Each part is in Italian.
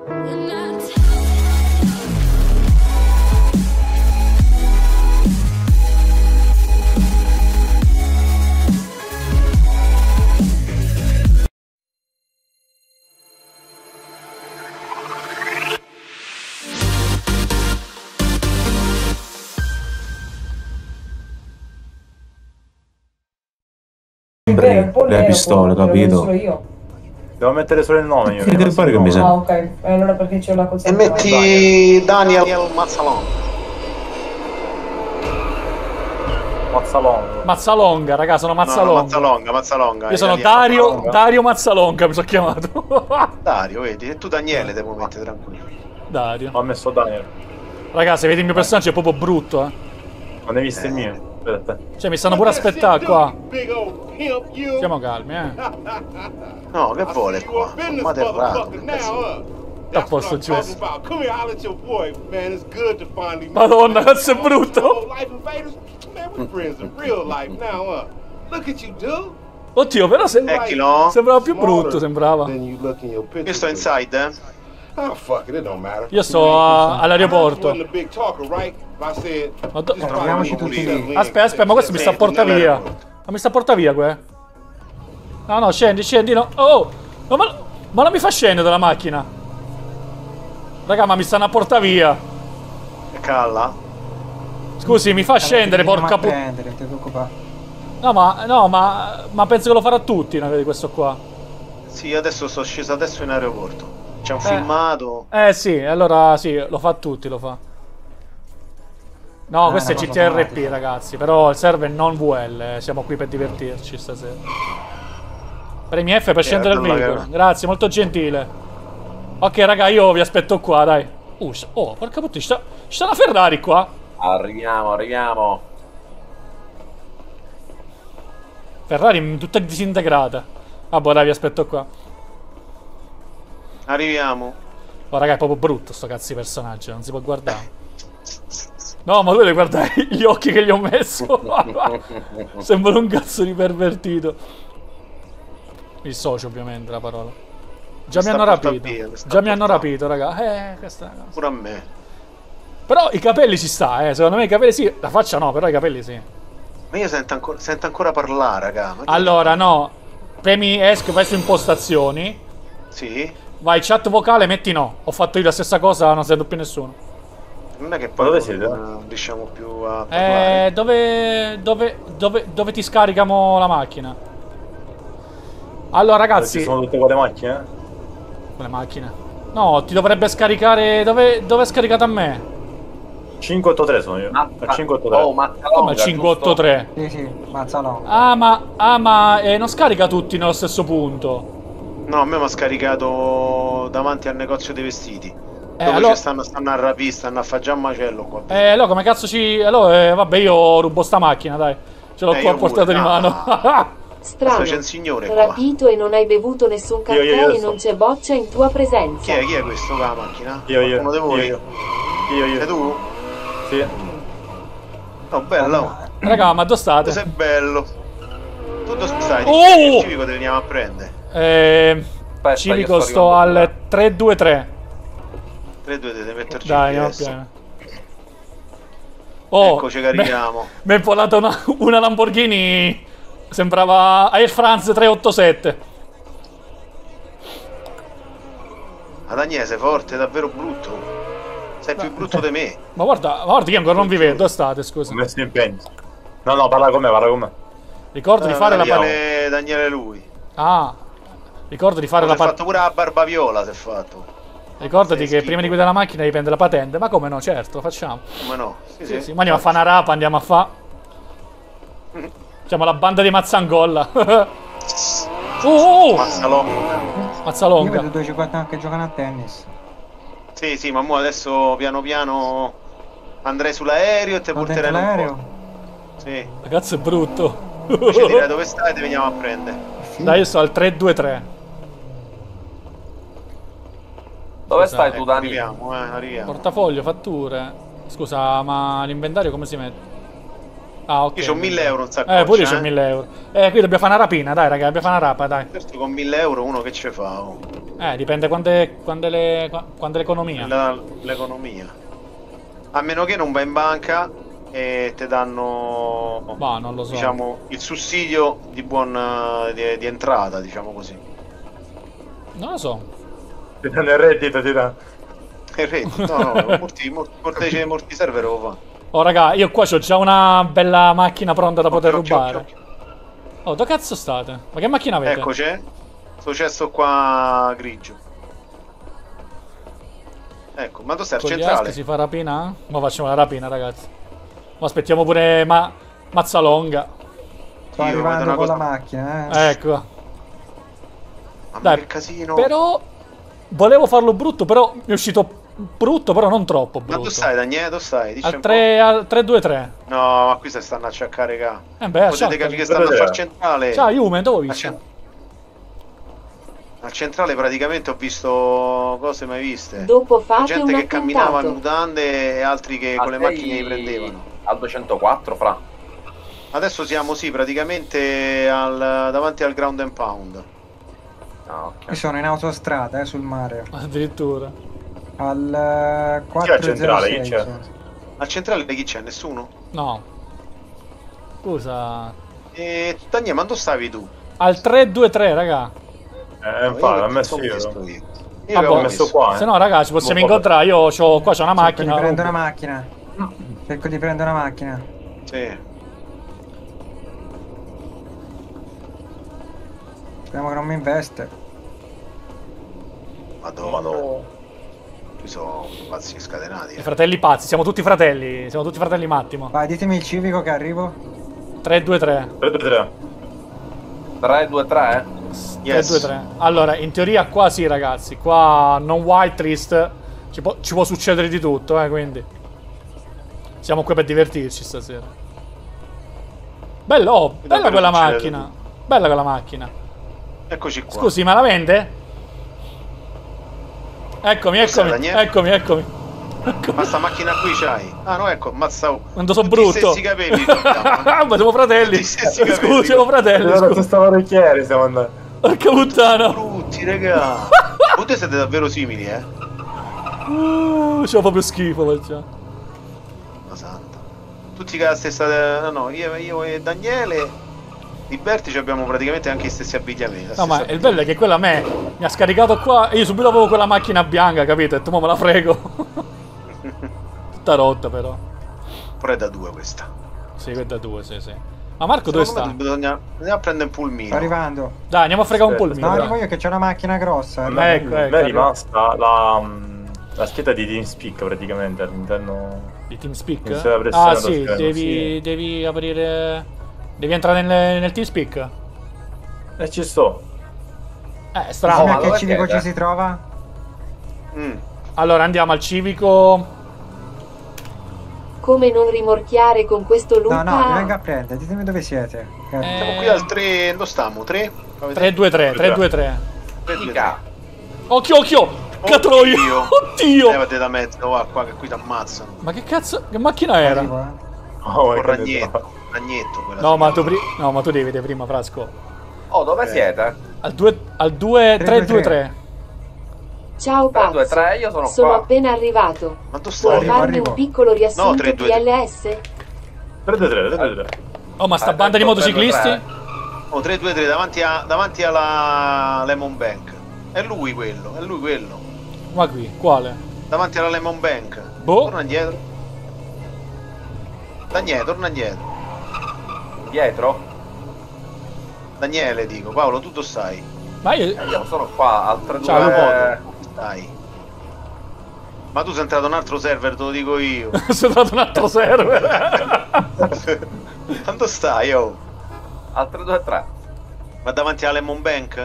Le pistole, capito? Devo mettere solo il nome io. Che pare che mi sa. Ah, ok. Allora perché c'è la cosa. E metti Daniel Mazzalon. Mazzalonga. Mazzalonga, raga, sono Mazzalonga. No, Mazzalonga. Io sono Dario Mazzalonga, mi sono chiamato. Dario, vedi? E tu Daniele devo mettere tranquillo. Dario. Ho messo Daniel. Raga, se vedi il mio personaggio è proprio brutto, eh. Non hai visto il mio? Aspetta. Cioè, mi stanno pure a aspettare qua. Siamo calmi, eh. No, che vuole qua? Ma terrato. A posto, giusto. Madonna, cazzo è brutto. Oddio, però sembrava più brutto, sembrava. Io sto inside, eh. Io sto all'aeroporto. Troviamoci tutti lì. Aspetta, ma questo mi sta a portare via. Ma mi sta a portare via, qua. No, scendi, no. Oh, no, ma non mi fa scendere dalla macchina. Raga, ma mi stanno a portare via. Calla. Scusi, mi fa scendere, porca puttana. No, ma penso che lo farà tutti, di questo qua. Sì, adesso sto sceso adesso in aeroporto. C'è un filmato. Sì, allora sì, lo fa tutti, lo fa. No, questo è GTRP, ragazzi. Però il server non VL. Siamo qui per divertirci stasera. Premi F per scendere dal veicolo. Grazie, molto gentile. Ok, raga, io vi aspetto qua, dai. Oh, porca puttana, ci sta una Ferrari qua. Arriviamo. Ferrari tutta disintegrata. Ah, boh, dai, vi aspetto qua. Arriviamo. Oh, raga, è proprio brutto sto cazzo di personaggio, non si può guardare. No, ma tu devi guardare gli occhi che gli ho messo. Sembra un cazzo di pervertito. Il socio, ovviamente, la parola. Già mi hanno rapito, raga. Questa pure a me. Però i capelli ci sta, secondo me i capelli sì. La faccia no, però i capelli sì. Ma io sento ancora parlare, raga. Allora, no. Premi ESC, vai su impostazioni. Sì. Vai, chat vocale, metti no. Ho fatto io la stessa cosa, non sento più nessuno. Non è che poi dove siete? Non riusciamo più a parlare. Dove ti scaricamo la macchina? Allora, ragazzi. Ci sono tutte quelle macchine? Quelle macchine? No, ti dovrebbe scaricare. Dove è scaricato a me? 583 sono io. Al 583. Oh, Mazzalonga. Come 583? Sì, Mazzalonga. Ah, ma non scarica tutti nello stesso punto. No, a me mi ha scaricato davanti al negozio dei vestiti. Dove allora... stanno a rapire, stanno a fare già un macello qua. Allora come cazzo ci... Allora, vabbè, io rubo sta macchina, dai. Ce l'ho qua a portata di mano. Strano, c'è un signore rapito e non hai bevuto nessun caffè e non c'è boccia in tua presenza. Chi è questo con la macchina? Io. Uno di voi? Io. Sei tu? Sì. Oh, bello. Raga, ma dove state? Tu sei bello. Tu dove stai? Oh! Il civico te veniamo a prendere. Civico sto al 323. 3-2 deve metterci. Dai, no, piano. Oh, ecco, ci carichiamo. Mi è volata una Lamborghini. Sembrava Air France 387. Ad Agnese, forte, davvero brutto. Sei più brutto di me. Ma guarda, io ancora non vi vedo. Dove state, scusa? Ho messo impegno. No, parla con me. Ricordo di fare Daniele lui. Ah, ricordo di fare la patente. Ha fatto pure la barba viola, si è fatto. Ricordati che prima di guidare la macchina devi prendere la patente. Ma come no? Certo, lo facciamo. Come no? Sì. Ma andiamo a fare una rapa, andiamo a fare. Facciamo la banda di Mazzangolla. Mazzalonga. Io vedo 250 che giocano a tennis. Sì, ma mo adesso piano piano andrei sull'aereo e te porterei un po'. Sì. Ragazzo è brutto. Ci direi dove stai e ti veniamo a prendere. Dai, io sto al 323. Dove stai tu, Dani? Arriviamo. Portafoglio, fatture. Scusa, ma l'inventario come si mette? Ah, ok. Io ho 1000 euro un sacco. Pure io c'ho 1000 euro. Qui dobbiamo fare una rapina, dai, raga, dobbiamo fare una rapa, dai. Certo, con 1000 euro uno che ce fa? Oh. Dipende quando è l'economia. L'economia. A meno che non vai in banca e ti danno, Ma non lo so. diciamo, il sussidio di di entrata, diciamo così. Non lo so. Ti danno il reddito, ti danno. Il reddito, no, molti server lo fa. Oh, raga, io qua c'ho già una bella macchina pronta da poter Occhio, rubare. occhio. Oh, dove cazzo state? Ma che macchina avete? Ecco, c'è. Sto cesso qua grigio. Ecco, ma tu stai al Con gli centrale? aschi si fa rapina? Ma facciamo la rapina, ragazzi. Ma aspettiamo pure Mazzalonga. Sto Io arrivando vedo una con la cosa- macchina, Ecco. Mamma, Dai, che casino. Però volevo farlo brutto, però mi è uscito brutto, però non troppo Ma brutto. tu stai, Daniele? Dove stai? Dici Al un po'. 3-2-3. No, ma qui si stanno a cercare, raga. Beh, Potete acciaccali. capire che stanno a far centrale. Ciao, Jume, dove ho Al visto? cen- Al centrale praticamente ho visto cose mai viste. Dopo fate Gente un che camminava in attentato. mutande e altri che con le macchine li prendevano. Al 204, fra. Adesso siamo, sì, praticamente davanti al ground and pound. Ah, ok. Io sono in autostrada, sul mare. Addirittura. Al Chi è al centrale? 406. Chi c'è? sono. Al centrale chi c'è? Nessuno? No. Scusa. E Daniele, ma dove stavi tu? Al 3-2-3, raga. Infatti, Io l'ho messo che io. io. Io Ah, che avevo L'ho messo qua, Se no, raga, ci possiamo Un po' incontrare. Io qua c'ho una Cerco macchina. di prendere rubo. una macchina. Cerco di prendere una macchina. Sì. Speriamo che non mi investe. Madonna. Qui sono pazzi scatenati. I fratelli pazzi, siamo tutti fratelli. Siamo tutti fratelli Mattimo. Vai, ditemi il civico che arrivo. 3-2-3. 3-2-3. 3-2-3? Yes. 3-2-3. Allora, in teoria qua sì, ragazzi. Qua non whitelist. Ci può succedere di tutto, quindi. Siamo qui per divertirci stasera. Bello, oh, bella davvero quella succede macchina. Bella quella macchina. Eccoci qua. Scusi, ma la vende? Eccomi, Cos'è, eccomi, Daniele? eccomi. Ma sta macchina qui c'hai? Ah, no, ecco, mazza. Quando sono Tutti brutto. gli stessi capelli. Ma siamo fratelli. Tutti stessi capelli. Scusi, siamo fratelli. Allora, Scusi. questo parrucchiere stiamo andando. Porca puttana. Brutti, raga. Voi siete davvero simili, eh? C'ho proprio schifo, facciamo. Ma santa. Tutti con la stessa. No, io e Daniele. Di Berti abbiamo praticamente anche gli stessi abbigliamenti. No, ma il bello è che quella a me mi ha scaricato qua e io subito avevo quella macchina bianca, capito? E ho detto, mo me la frego. Tutta rotta, però. Però è da due questa. Sì, questa è due, sì. Ma Marco dove Secondo sta? me andiamo a prendere un pulmino. Sto arrivando. Dai, andiamo a fregare un Aspetta, pulmino. No, dai. arrivo io che c'è una macchina grossa. A me, Ecco, a me è arriva. rimasta la scheda di TeamSpeak praticamente all'interno. Di TeamSpeak? Mi sembra pressione Ah, allo sì, schermo, devi aprire. Devi entrare nel TeamSpeak? E ci sto. Strano. Dimmi ma a che dove civico siete? ci si trova? Allora andiamo al civico. Come non rimorchiare con questo Luca? No, vi vengo a prendere. Ditemi dove siete. Siamo qui al 3. Dove stiamo? 3? 3-2-3. Mica. Occhio! Catroio! Oddio! Levate da mezzo, va qua che qui ti ammazzano. Ma che cazzo? Che macchina era? Arrivo, Oh, Con che ragnetto. Ragnetto quella. No, sì. ma tu devi vedere prima, Frasco. Oh, dove siete? Al 3-2-3. Ciao 3, 2, pazzo. 3, io sono Sono qua. appena arrivato. Ma tu Puoi stai? Arrivo, farmi arrivo. un piccolo riassunto 3, 2, PLS? 3-2-3. Oh, ma sta banda di motociclisti? Oh, 3-2-3 davanti alla Lemon Bank. È lui quello. Ma qui, quale? Davanti alla Lemon Bank. Boh. Torna indietro. Daniele, torna indietro. Dietro? Daniele, dico. Paolo, tu dove stai? Ma io. Io sono qua al 3, 2, Ciao, Dove stai? Ma tu sei entrato in un altro server, te lo dico io. Sono dato un altro server. Quando stai, oh? al 3, 2, 3. Ma davanti alla Lemon Bank?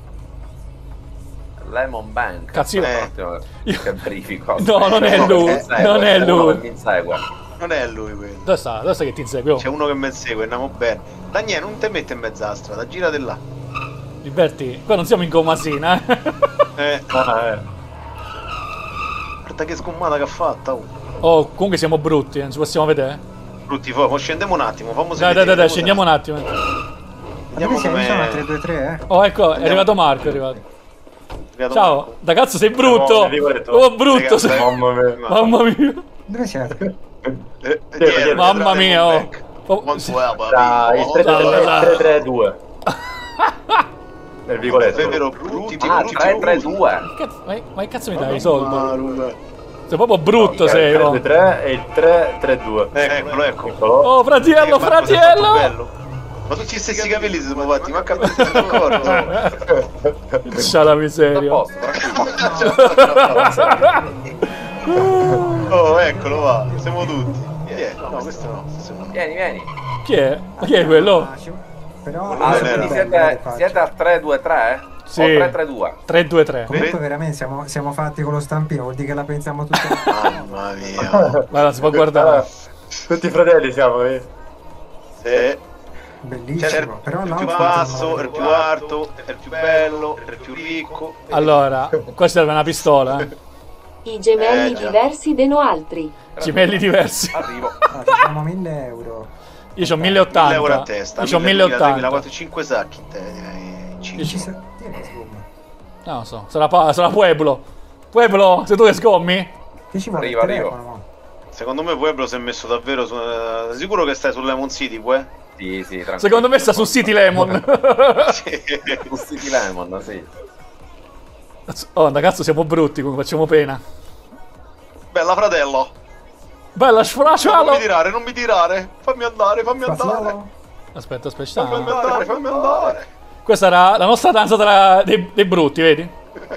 Lemon Bank. Cazzo, io- Un attimo che verifico. No, non è lui, Mi insegue, non è c'è uno lui. che mi insegue. Non è lui quello. Dove sta? Dove sta che ti insegue? Oh, C'è uno che mi segue, andiamo bene. Daniele, non ti metti in mezzo alla strada, girate là. Liberti, qua non siamo in Comasina, Guarda che sgommata che ha fatta, oh. Oh, comunque siamo brutti, non ci possiamo vedere. Brutti, mo scendiamo un attimo, fammi Dai, scendiamo un attimo. Vediamo Dove sei? come... Sono 3-2-3, Oh, ecco, è arrivato Marco, è arrivato. Ciao, Marco. da cazzo sei brutto! Oh, brutto sei! Mamma mia. Mamma mia! Dove siete? Mamma mia, oh! Dai, il 3-3-2. Nel vicoletto. È vero, brutti, Ah, 3-3-2. Ma che cazzo mi dai i soldi? Sei proprio brutto, sei, Il oh! 3-3 e il 3-3-2. Eccolo, ecco. Oh, fratello, Marco, sei fratello! bello. Ma tutti gli stessi capelli si sono fatti, ma capito, d'accordo? C'ha la miseria. A posto, tranquillo. Oh, eccolo, va, siamo tutti. No, questo no. Vieni. Chi è? Ma chi è quello? Però Ah, Bene, quindi bene. siete al 3-2-3? Sì. O 3-3-2? 3-2-3. comunque veramente siamo fatti con lo stampino, vuol dire che la pensiamo tutti. Mamma mia. Guarda, si può guardare. Tutti fratelli siamo, Sì. Bellissimo. Però il più l'altro basso, è il più alto, è il più bello, è il più ricco. Allora, qua serve una pistola, eh. I gemelli già. diversi deno altri. Gemelli diversi. Arrivo. Ah, ci diamo 1.000 euro. Io c'ho 1000 euro a 1080. testa. Io c'ho 1080. 1080. 5 sacchi. Io Ci c'ho- sa... Tieni, sgomma. No, so, sarà Pueblo. Pueblo, sei tu che scommi? Che ci vuole il Arrivo. telefono, mo? Secondo me Pueblo si è messo davvero su... Sicuro che stai su Lemon City, Pue? Sì, tranquillo. Secondo me sta su City Lemon. Su City Lemon, sì. Oh, ragazzi, siamo brutti, come facciamo pena. Bella fratello. Bella Non sfraccialo. non mi tirare. Fammi andare. Spazialo? Aspetta, Fammi sta. andare. Questa era la nostra danza dei brutti, vedi?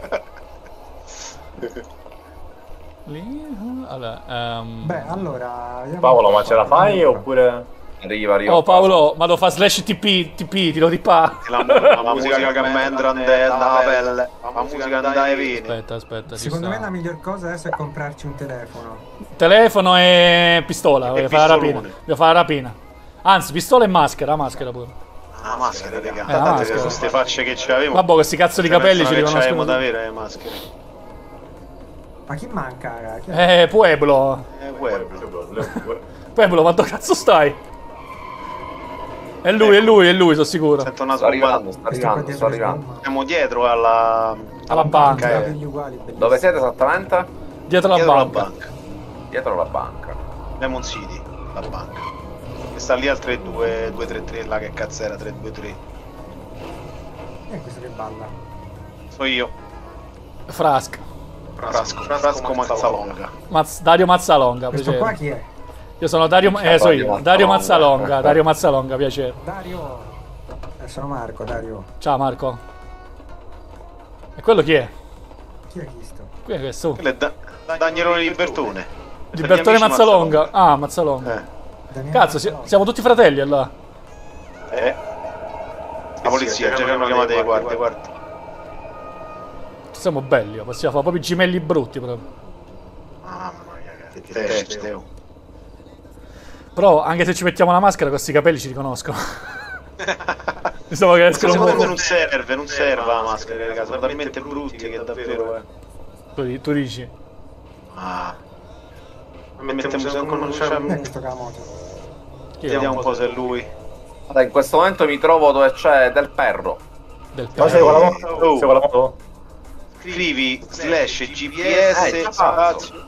Lì, allora, Beh, allora... vediamo Paolo, un po'. ma ce la fai oppure... Arriva. oh Paolo, ma lo fa slash TP, ti lo rippa. La musica che mi entra nella pelle. La musica andai vieni. Aspetta, ci Secondo me sta. la miglior cosa adesso è comprarci un telefono. Telefono e pistola, voglio fare la rapina. pistolone. Voglio fare la rapina. Anzi, pistola e maschera pure. La maschera, raga. la maschera. Con queste facce che c'avevo. Vabbè, questi cazzo di capelli ci C'avevamo riconoscono. da avere le maschere. Ma chi manca, raga? Chi è? Pueblo. Pueblo, quanto cazzo stai? È lui, sono sicuro. Sento una Sto arrivando, scombata. Questo qua dietro le sgomma. Siamo dietro alla banca. Capelli uguali, bellissimo. Dove siete esattamente? Dietro la dietro la banca. banca. Dietro la banca. Lemon City, la banca. E sta lì al 3-2-3-3, là che cazzo era 3-2-3. Chi è questo che balla? So io. Frasca. Frasco Mazzalonga. Dario Mazzalonga, Questo qua piacere. chi è? Io sono Dario, so io. Mazzalonga. Dario Mazzalonga, Dario Mazzalonga, piacere. Dario. Sono Marco, Dario. Ciao Marco. E quello chi è? Chi è questo? Qui è questo. Quello è Danielone Libertone. Libertone Mazzalonga. Ah, Mazzalonga. Daniele Cazzo, Mazzalonga. siamo tutti fratelli allora. La polizia, già abbiamo chiamato le guardie. Siamo belli, possiamo fare proprio i gemelli brutti proprio. Mamma mia, che teste. Però anche se ci mettiamo la maschera, questi capelli ci riconoscono. Pensavo che escono Secondo me un non serve la maschera, raga, sono talmente brutti che davvero tu dici. Ah. Mettiamo con Chi è questo che ha la moto? Chi è? vediamo un po' se è lui. Guarda, in questo momento mi trovo dove c'è del perro. Del Ma sei con la perro. moto? Sei con la moto? Scrivi slash GPS spazio.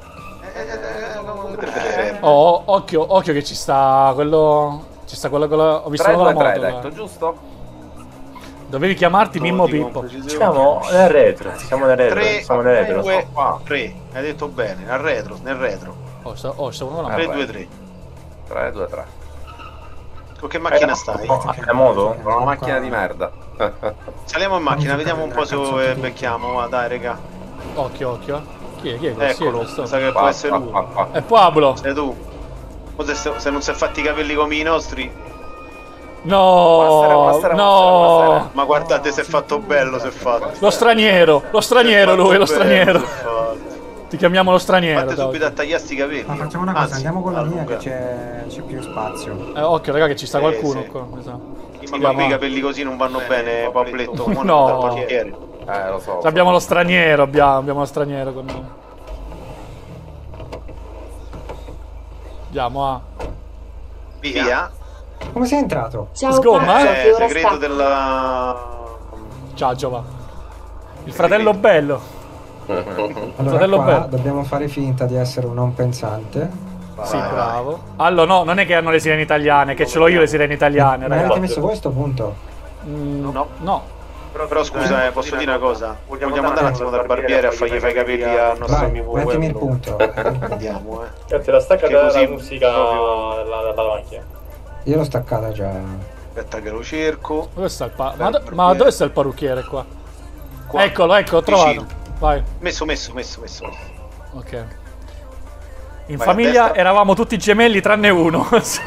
Oh, occhio che ci sta quello. Ci sta quello con la. Ho visto quello con la 3-2-3 moto. detto, Guarda. giusto? Dovevi chiamarti Mimmo Pippo. Siamo nel retro. Siamo nel retro. 3, Siamo nel retro. 2, 3. Hai detto bene, nel retro. Sta uno con la 3, moto. 2, 3. 3-2-3. Con che macchina stai? È moto? Con una macchina di merda. Saliamo in macchina, vediamo un po' se becchiamo. Ma dai, raga. Occhio. Chi è questo? Eccolo, Questo? sa che può essere lui. È Pablo. Sei tu. O se non si è fatti i capelli come i nostri. No, Buonasera. no. Ma guardate se è fatto bello, se è fatto. Lo straniero lui, lo straniero. Ti chiamiamo lo straniero. Fate subito a tagliarsi i capelli. Ma facciamo una cosa, Anzi, andiamo con la mia che allunga. c'è più spazio. Occhio, raga, che ci sta Sì, qualcuno sì. qua. mi sa. Ma qui i capelli così non vanno bene, Pabletto. No. Dal parchiere. Lo so. Abbiamo lo straniero, abbiamo lo straniero con noi. Andiamo a. Via. Come sei entrato? Ciao Sgomma, Pazzo, che ora Segreto sta? della... Ciao Giova. Il fratello bello. Allora Fratello qua bello. dobbiamo fare finta di essere un non pensante. Sì, bravo. Allora, no, non è che hanno le sirene italiane, che ce l'ho io le sirene italiane, Ma avete ragazzi. messo questo punto? No. Però scusa, posso dire una cosa? Vogliamo andare un attimo dal barbiere a fargli fare i capelli al nostro Vai, amico mettimi il Weblo? punto. Andiamo, Te la stacca Che dalla così musica proprio- dalla macchina. Io l'ho staccata già. Aspetta che lo cerco. Dove sta il ma Barbiere. dove sta il parrucchiere qua? Qua. Eccolo, ecco, ho trovato. Vicino. Vai. Messo. Ok. In Vai, a famiglia destra. eravamo tutti gemelli tranne uno.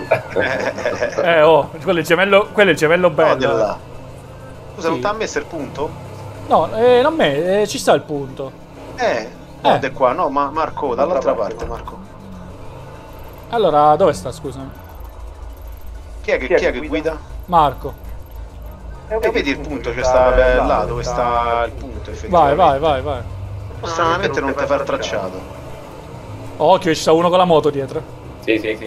Quello è il gemello No, bello. di là. Scusa, Sì. non ti ha messo il punto? No, non me, ci sta il punto. No, è qua, no, ma Marco, dall'altra parte, Marco. Allora, dove sta, scusami? Chi è che guida? Marco. Vedi il punto, cioè sta là dove sta il punto, effettivamente. Vai. Stranamente non ti fa il tracciato. Occhio, ci sta uno con la moto dietro. Sì.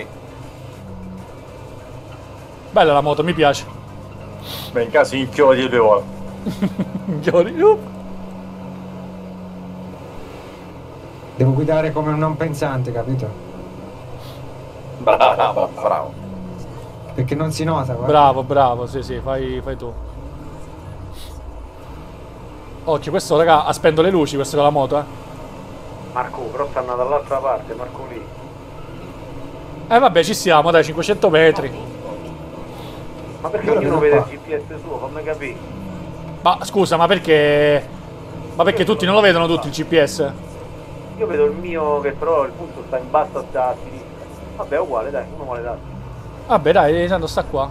Bella la moto, mi piace. Beh, in caso inchiodi 2 volte. Devo guidare come un non pensante, capito? Bravo. Perché non si nota, guarda. Bravo, sì, fai tu. Occhio, questo raga ha spento le luci, questo con la moto, Marco, però stanno dall'altra parte, Marco lì. Vabbè, ci siamo, dai, 500 metri. Ma perché Allora, ognuno vedo vede il qua. GPS suo, fammi capire. Ma scusa, ma perché... Ma perché tutti non lo vedono tutti il GPS? Io vedo il mio che però il punto sta in basso a sinistra. Vabbè, è uguale, dai, uno vuole l'altro. Vabbè, dai, tanto sta qua.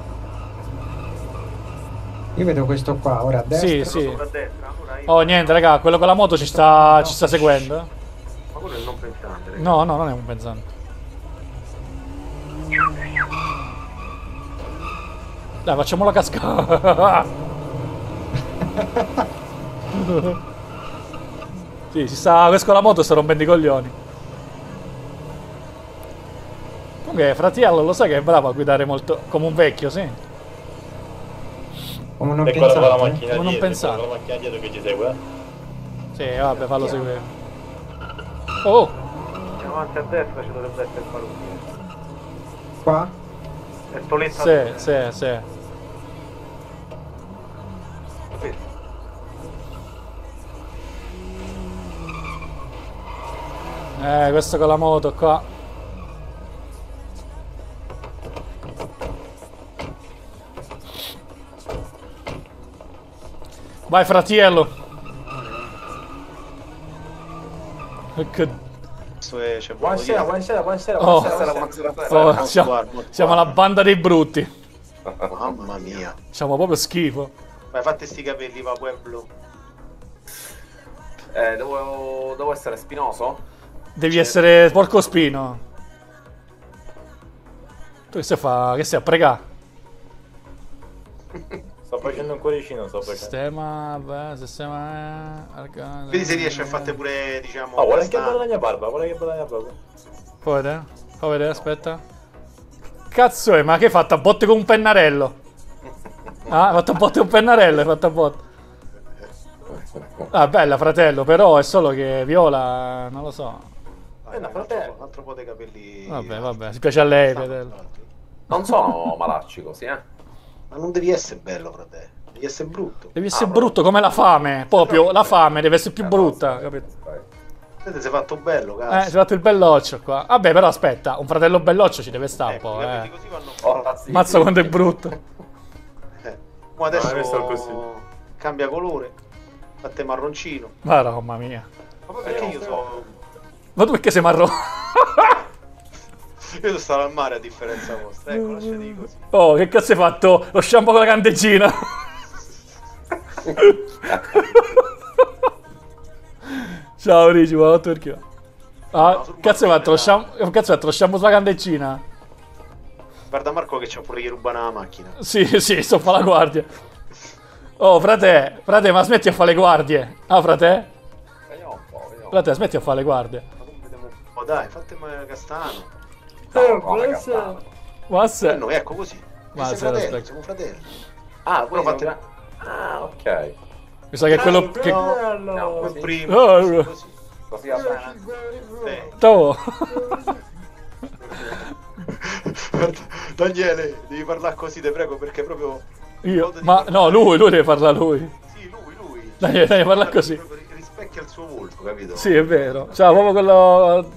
Io vedo questo qua, ora a destra. Sì. Sopra a destra, allora io... Oh, niente, raga, quello con la moto ci sta seguendo. Ma quello è il non pensante, raga. No, non è un pensante. Dai, facciamola cascare. Sì, questo con la moto sta rompendo i coglioni. Comunque, fratello, lo sai che è bravo a guidare molto come un vecchio, sì. Come un non E quello con la pensante. macchina Come non dietro, pensare. con la macchina dietro che ci segue. Sì, vabbè, fallo seguire. Oh, Avanti a destra ci dovrebbe essere il parrucchiere. Qua? È stoletta a destra. sì. Questo con la moto qua. Vai, fratello. Che... C'è Buonasera. Oh, Guarda. siamo la banda dei brutti. Mamma mia. Siamo proprio schifo. Vai, fatti sti capelli, va, Pueblo. Devo essere spinoso? Devi essere porco spino. Tu che stai a fa? Che stai a pregare? Sto facendo un cuoricino, sto facendo. Sistema. Vedi se riesci a farti pure, diciamo... Oh, guarda che questa- bella la mia barba, guarda che bella la mia barba. Fa vedere, aspetta. Cazzo è, ma che hai fatto a botte con un pennarello? Ah, hai fatto a botte con un pennarello, hai fatto a botte. Ah, bella, fratello, però è solo che viola, non lo so. Vai, no, vai, fratello. un altro po' di capelli... Vabbè, si piace a lei, fratello. Non sono malacci così, Ma non devi essere bello, fratello. Devi essere brutto. Devi essere brutto come la fame, proprio la fame deve essere più brutta, capito? Vedete, sei fatto bello, Si è cazzo. fatto il belloccio qua. Vabbè, però aspetta, un fratello belloccio ci deve stare un Ecco, po', capelli così vanno bene. Mazza quanto è brutto. Ma questo adesso così. cambia colore. Fatte marroncino. Mamma mia. Ma perché io so... Ma tu perché sei marrone? Io sono stato al mare a differenza vostra. Ecco, lasciati così. Oh, che cazzo hai fatto? Lo shampoo con la candeggina? Ciao Rigi, ma perché? Ah, cazzo hai fatto lo shampoo? Cazzo hai fatto lo shampoo sulla candeggina? Guarda Marco che c'ha pure gli rubano la macchina. Sì, sto a fare la guardia. Oh, frate, ma smetti a fare le guardie. Ah, frate? Frate, smetti a fare le guardie. Ma dai, fate castano. Ma se... Noi, ecco così. Ma Siamo se lo fratelli, specchio. siamo fratelli. Ah, Però quindi fate... Ah, ok. Mi sa che è quello che... No, Come così, prima. Oh, Così. così va bene. Oh. Guarda, Daniele, devi parlare così, te prego, perché proprio... Io? Ma no, lui deve parlare lui. Sì, lui. Dai, parla così. Rispecchia il suo volto, capito? Sì, è vero. Ciao, proprio quello...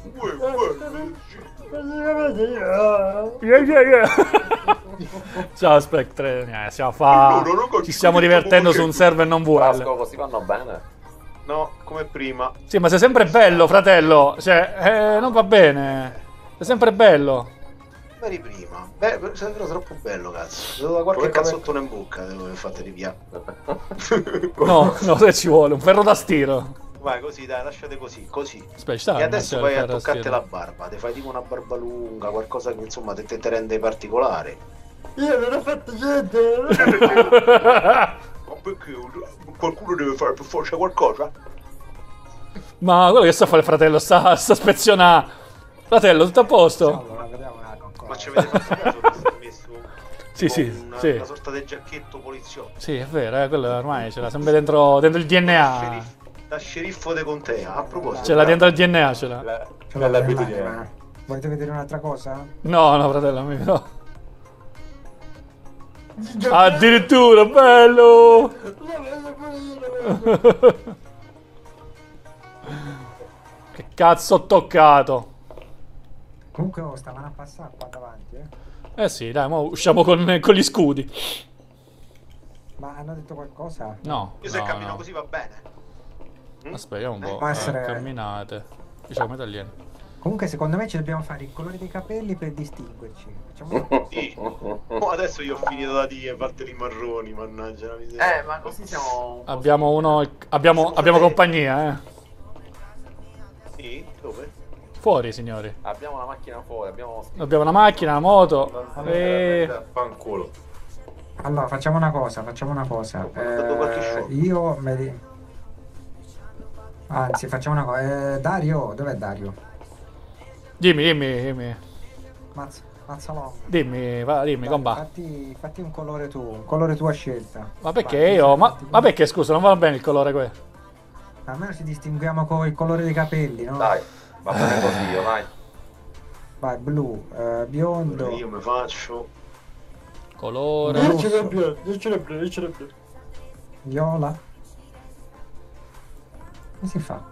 Yeah. Ciao Spectre, ci stiamo divertendo su un server non Frasco, VL. così vanno bene. No, come prima. Sì, ma sei sempre bello, fratello. Cioè, non va bene. Sei sempre bello. Eri prima. Beh, sei troppo bello, cazzo. Devo da qualche cazzottone in bocca, devo fate di via. No, se ci vuole, un ferro da stiro. Vai, così, dai, lasciate così. Aspetta, E adesso vai a toccarti la barba. Ti fai tipo una barba lunga, qualcosa che insomma te rende particolare. Io non ho fatto niente. Ma perché qualcuno deve fare per forza qualcosa? Ma quello che sta a fare il fratello, sta spezionare. Fratello, tutto a posto? Allora, vediamo un attimo. Ma ci avete fatto caso che si è messo una sorta di giacchetto poliziotto? Sì, è vero, quello ormai ce l'ha sempre dentro il DNA. Da sceriffo de contea, a proposito. Ce l'ha dentro il DNA, ce l'ha. Ce l'ho l'abitudine. Volete vedere un'altra cosa? No, fratello mio, no. Addirittura, bello! Che cazzo ho toccato? Comunque stavano a passare qua davanti, Eh sì, dai, mo usciamo con gli scudi. Ma hanno detto qualcosa? No. Io se cammino così va bene. Aspetta, vediamo un po'. Può essere- Camminate. Diciamo italiano. Comunque secondo me ci dobbiamo fare i colori dei capelli per distinguerci. Facciamo... Sì. Oh, adesso io ho finito da dire, parte i marroni, mannaggia la miseria. Ma così siamo... Abbiamo uno. Abbiamo compagnia, Sì? Dove? Fuori, signori. Abbiamo una macchina fuori, abbiamo... Abbiamo una macchina, una moto. E... Fanculo. Allora, facciamo una cosa. dato qualche shot. Io me... Anzi, facciamo una cosa. Dario, dov'è Dario? Dimmi. Mazzalonga. Dimmi, comba. Fatti un colore tu a scelta. Ma perché io? Ma perché scusa, non va bene il colore qui? Almeno ci distinguiamo con il colore dei capelli, no? Dai, va bene così, io, dai. Vai, blu, biondo. Io mi faccio. Colore. Viola. Come si fa?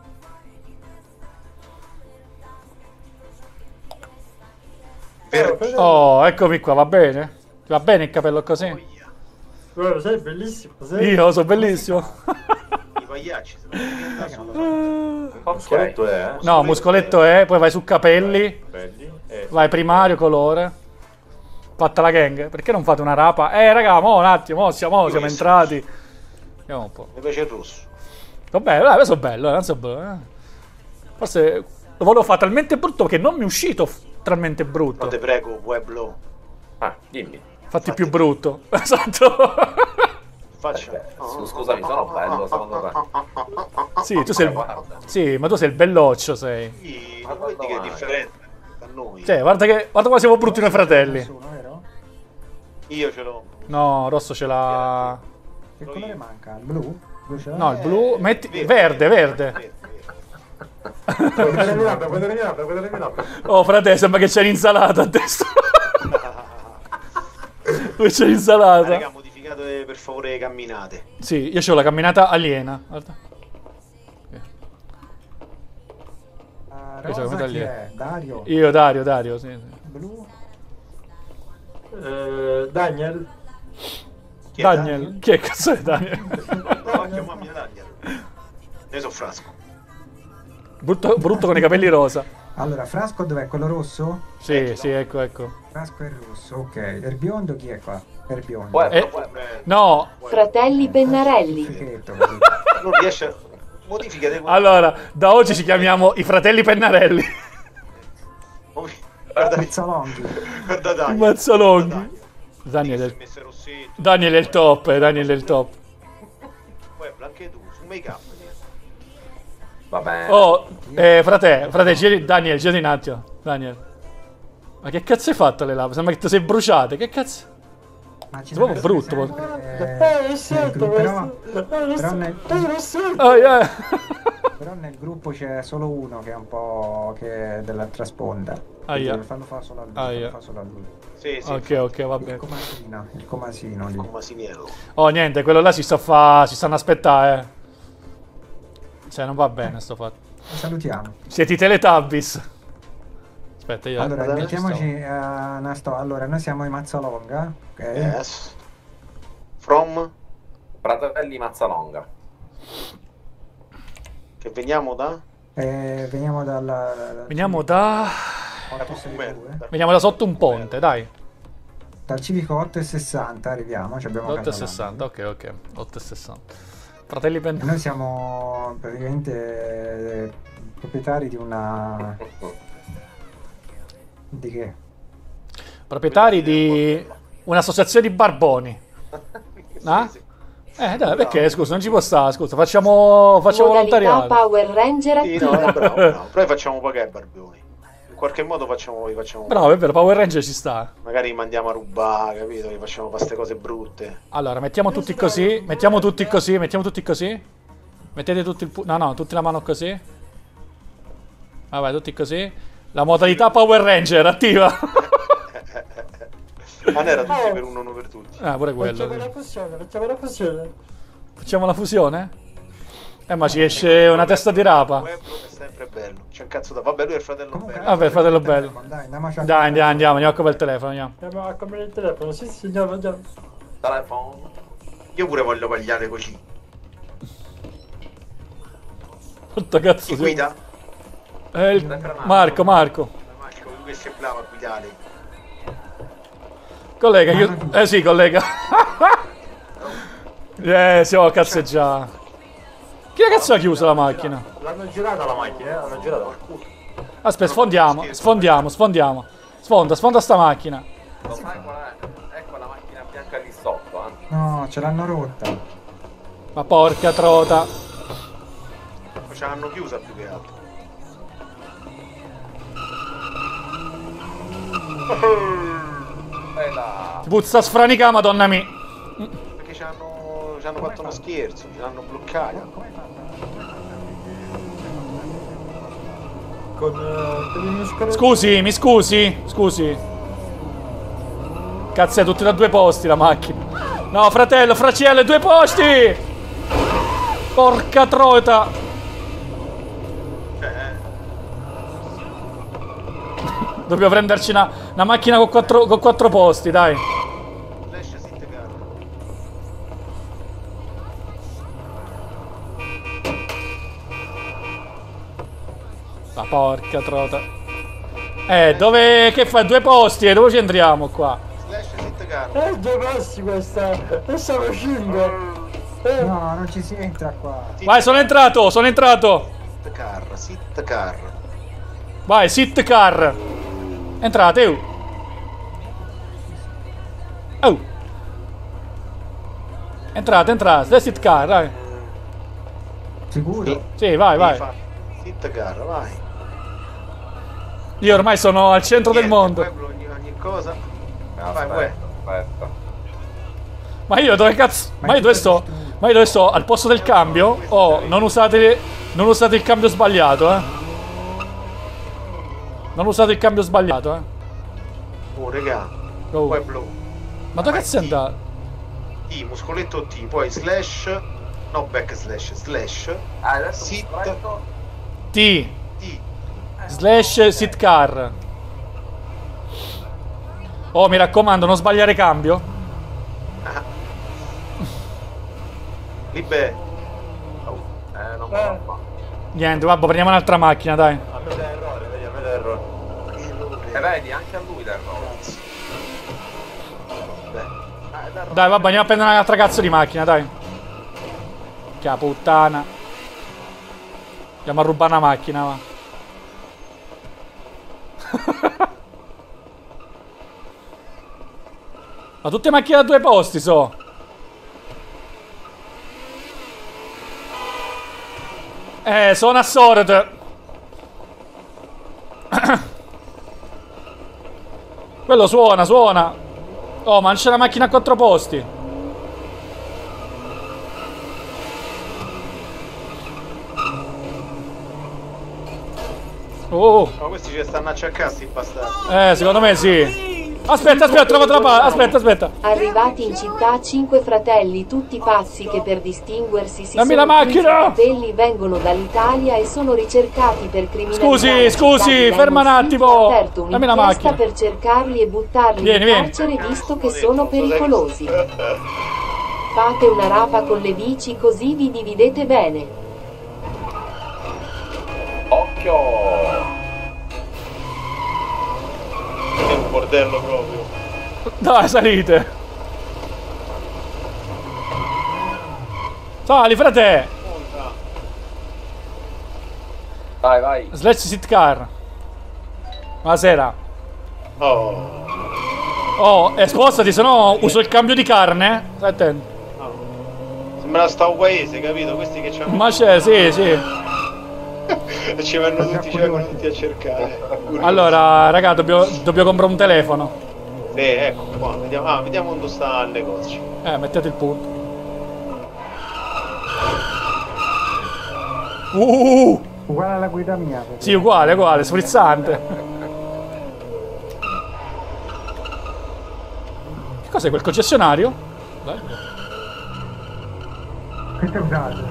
Oh, eccomi qua, va bene? Ti va bene il capello così? Guarda, sei bellissimo. Io sono bellissimo. I pagliacci sono Muscoletto è, No, muscoletto è, poi vai su capelli, Belli. vai primario, colore. Fatta la gang. Perché non fate una rapa? Raga, mo un attimo, siamo entrati. Vediamo un po'. Mi piace il rosso. Vabbè, dai, sono bello, non so bello. Forse lo volevo fare talmente brutto che non mi è uscito talmente brutto. No, te prego, Pueblo. Ah, dimmi. Fatti più brutto. Esatto. Faccia. Scusami, sono bello, secondo te. Sì, tu sei sì, ma tu sei il belloccio, sei. Sì, ma vedi che è differente da noi. Cioè, guarda come siamo brutti noi fratelli. Nessuno, vero? Io ce l'ho. No, rosso ce l'ha. Che colore manca? Il blu? Blu ce l'ha? No, il blu, metti verde. Puoi vedere l'app. Oh, frate, sembra che c'è l'insalata a destra. Dove c'è l'insalata? Raga, modificate per favore camminate. Sì, io c'ho la camminata aliena. Guarda. Rosa come chi è? Dario? Io, Dario, sì. Blu? Daniel. Chi è Daniel? Chi è cazzo è Daniel? No, chiamami Daniel. Ne so Frasco. Brutto con i capelli rosa. Allora, Frasco dov'è? Quello rosso? Sì, ecco. Frasco è rosso, ok. Il biondo chi è qua? Il biondo. Pueblo. No, Fratelli Pennarelli. Fichetto, capito? Non riesce a... Modificate allora, da oggi ci chiamiamo i fratelli Pennarelli. Guarda, Mazzalonghi. guarda Daniel. Mazzalonghi. Daniel Si è è messo rossetto. Daniel è il top, Daniel è il top. Pueblo, anche tu, su make up. Va bene. Oh, frate, girati un attimo. Daniel. Ma che cazzo hai fatto le lave? Sembra che ti sei bruciate. Che cazzo? Ma ci È proprio deve brutto, essere sempre, però nel gruppo c'è solo uno che è un po' che è dell'altra sponda. Aia. Fanno fa solo a lui. Aia. Fa solo a lui. Sì, sì. Ok, va bene. Il comasino lì. Comasiniello. Oh, niente, quello là si stanno a aspettare, Cioè, non va bene sto fatto. Salutiamo. Siete i Teletubbies. Aspetta, io... Allora, mettiamoci allora, noi siamo i Mazzalonga, ok? Yes. From? Fratelli Mazzalonga. Che veniamo da? Veniamo Veniamo da... 862. Veniamo da sotto un ponte, dai. Dal civico 8,60 arriviamo, ci abbiamo 8,60, ok. 8,60. Fratelli Pen... Noi siamo praticamente proprietari di una... Di che? Proprietari di un'associazione di barboni. Ah? Dai, perché? Scusa, non ci può stare, scusa, facciamo Modalità volontariato. Power Ranger Sì, no, attiva. bravo. Però facciamo pagare i barbioni. In qualche modo facciamo. Bravo, è vero, Power Ranger ci sta. Magari mandiamo a rubare, capito? Gli facciamo queste cose brutte. Allora, mettiamo tutti così. Mettete tutti il... No, tutti la mano così. Vabbè, tutti così. La modalità Power Ranger attiva. Ma non era tutti per uno per tutti. Pure quello. Facciamo la fusione. Facciamo la fusione? Ma ci esce una testa di rapa. Pueblo è sempre bello. C'è un cazzo da. Vabbè, lui è il fratello bello. Vabbè, fratello bello. Dai, andiamo a comprare il telefono, andiamo. Andiamo a comprare il telefono, sì, andiamo. Telefono. Io pure voglio pagliare così. Quanto cazzo Chi guida? Marco. Marco, lui che si bravo a guidare. Collega, io... sì, collega. Siamo a cazzeggiare. Chi cazzo ha chiuso la macchina? L'hanno girata la macchina, l'hanno girata. Aspetta, sfondiamo. Sfonda sta macchina. Lo sai qual è? Ecco la macchina bianca lì sotto, No, ce l'hanno rotta. Ma porca trota. Ma ce l'hanno chiusa più che altro. Ti puzza sfranica, madonna mia. Perché ci hanno fatto uno scherzo, ce l'hanno bloccata. Mi scusi. Cazzo, è tutti da 2 posti la macchina. No, fratello, fraciello, 2 posti. Porca trota. Dobbiamo prenderci una macchina con 4 posti, dai. La porca trota. Dove... Che fai? 2 posti, dove ci entriamo qua? Due passi questa. E siamo 5. No, non ci si entra qua. Vai, sono entrato. Sit car. Vai, sit car. Entrate, Entrate, sit car, dai. Sicuro? Sì, vai. Sit car, vai. Io ormai sono al centro del mondo. Ogni cosa. Aspetta. Ma io dove cazzo? Ma io dove sto? Al posto del cambio? Oh, non usate il cambio sbagliato, Non usate il cambio sbagliato, Oh, regà. Oh. Pueblo. Ma dove cazzo è andato? T, muscoletto T, poi slash. No, backslash, slash. Adesso sit. T. T. Slash sit car. Oh, mi raccomando, non sbagliare cambio. Libè. Non me lo fa. Niente, vabbè, prendiamo un'altra macchina, dai. A me da errore, vedi, a me da errore. E vedi, anche a lui da errore. Dai, vabbè, andiamo a prendere un'altra cazzo di macchina, dai. Che puttana. Andiamo a rubare una macchina, va. Ma tutte macchine da 2 posti, so. Sono assorte. Quello suona, suona. Oh, ma non c'è la macchina a 4 posti. Oh. Ma questi ci stanno a cercare, sti bastardi. Secondo me sì. Aspetta, aspetta, ho trovato la palla. Aspetta, aspetta. Arrivati in città 5 fratelli, tutti pazzi che per distinguersi si Dammi sono la macchina! chiusi i capelli, vengono dall'Italia e sono ricercati per criminalità. Scusi, scusi, ferma un attimo. Ha aperto Dammi la un'inchiesta macchina. per cercarli e buttarli Vieni, in vieni. carcere visto che sono pericolosi. Fate una rapa con le bici così vi dividete bene. Occhio! È un bordello proprio. Dai, salite. Sali, frate. Vai, vai. Slash sit car. Buonasera. Oh. Oh, spostati, se no uso il cambio di carne. Stai attento. Sembra sta un paese, capito? Questi che c'hanno. Ma c'è, sì, sì. ci vengono tutti a cercare. Allora, raga, dobbiamo comprare un telefono. Sì, ecco qua, vediamo, vediamo dove sta il negozio. Mettete il punto. Uguale alla guida mia. Sì, uguale, uguale, sfrizzante. Che cos'è quel concessionario? Dai. Questo è usato.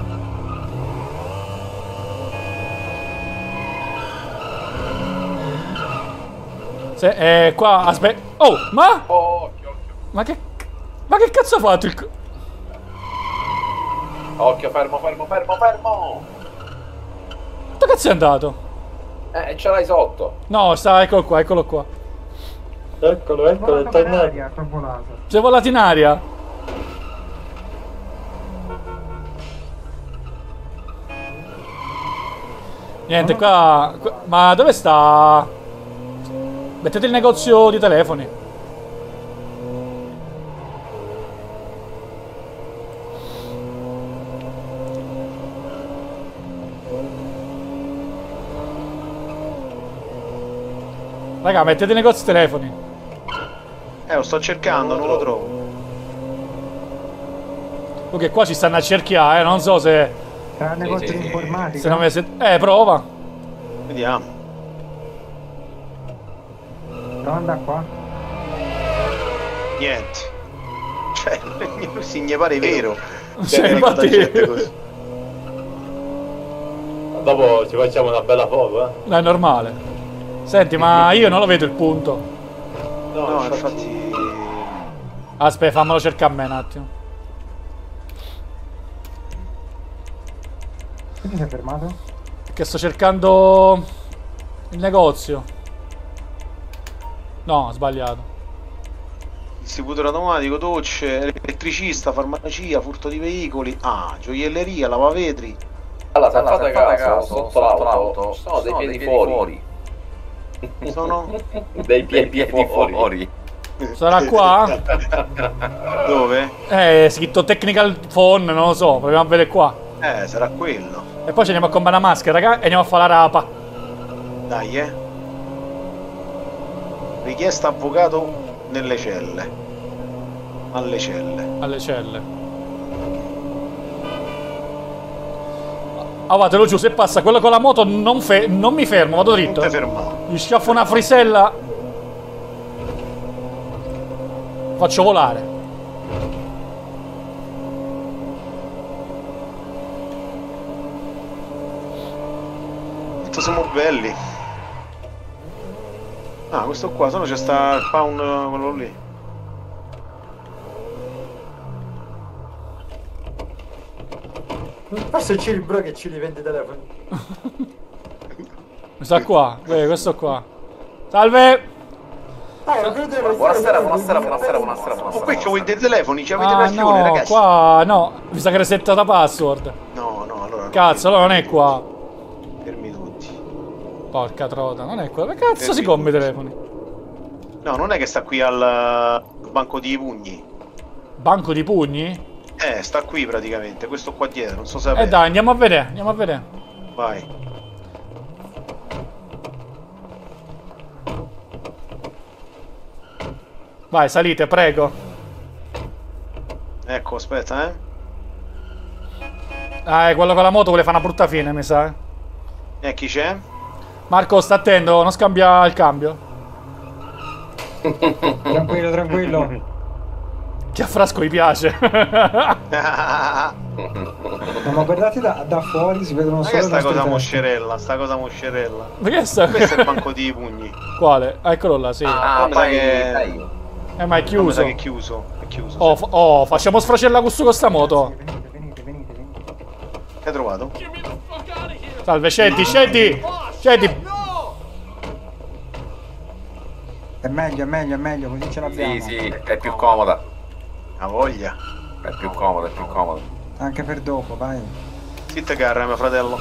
Se, qua, aspetta. Oh, ma? Oh, occhio, occhio. Ma che cazzo ha fatto il... Occhio, fermo, fermo, fermo, fermo! Dove cazzo è andato? Ce l'hai sotto. No, sta, eccolo qua, eccolo qua. Eccolo, eccolo, è tornato. Sono volato. Sei volato in aria? Niente, qua... Ma dove sta? Mettete il negozio di telefoni. Raga, mettete il negozio di telefoni. Lo sto cercando, non lo trovo. Ok, qua ci stanno a cerchiare, non so se... Sarà un negozio di informatica. Se non mi siete... prova. Vediamo. Prova da qua. Niente. Cioè, si ne pare vero. Cioè, infatti... Dopo ci facciamo una bella foto, No, è normale. Senti, ma io non lo vedo il punto. No, infatti... Aspetta, fammelo cercare a me un attimo. Che ti sei fermato? Perché sto cercando il negozio. No, ho sbagliato. Distributore automatico, docce, elettricista, farmacia, furto di veicoli. Ah, gioielleria, lavavetri. Allora, se fate caso, sotto l'auto ci sono dei piedi fuori. Sono? Dei piedi fuori. Sarà qua? Dove? Scritto technical phone, non lo so, proviamo a vedere qua. Sarà quello. E poi ci andiamo a comprare una maschera, raga, e andiamo a fare la rapa. Dai, Richiesta avvocato nelle celle. Alle celle. Alle celle. Ah, va, te lo giuro, se passa quello con la moto non mi fermo, vado dritto. Non ti fermare. Gli schiaffo una frisella. Faccio volare. Quanto siamo belli. Ah, questo qua, se no c'è sta il pound, quello lì. Forse c'è il bro che ci rivende i telefoni. Sta qua, questo qua. Salve! Buonasera, buonasera, buonasera, buonasera. Oh, qui c'ho dei telefoni, ci avete ragione, no, ragazzi. qua no, mi sa che resetta la password. No, allora. Cazzo, allora non è qua. Fermi tutti. Porca trota, non è qua. Ma cazzo si compra i telefoni? No, non è che sta qui al banco di pugni. Banco di pugni? Sta qui praticamente, questo qua dietro, non so se Dai, andiamo a vedere, andiamo a vedere. Vai. Vai, salite, prego. Ecco, aspetta, Quello con la moto vuole fare una brutta fine, mi sa. Chi c'è? Marco, sta attento, non scambia il cambio. Tranquillo, tranquillo. Che a Frasco gli piace. No, ma guardate da fuori, si vedono Ma solo che sta le cosa nostre moscerella? Sta cosa moscerella. Ma che sta? Questo è il banco di pugni. Quale? Eccolo là, sì. Ah, mi sa che... Ma è Mi chiuso. sa che è chiuso. È chiuso. Oh, facciamo sfracella questo con sta moto. Venite. Che hai trovato? Salve, scendi. È meglio, così ce l'abbiamo. Sì, è più comoda. Ha voglia. È più comoda, è più comoda. Anche per dopo, vai. Zitta carra, mio fratello.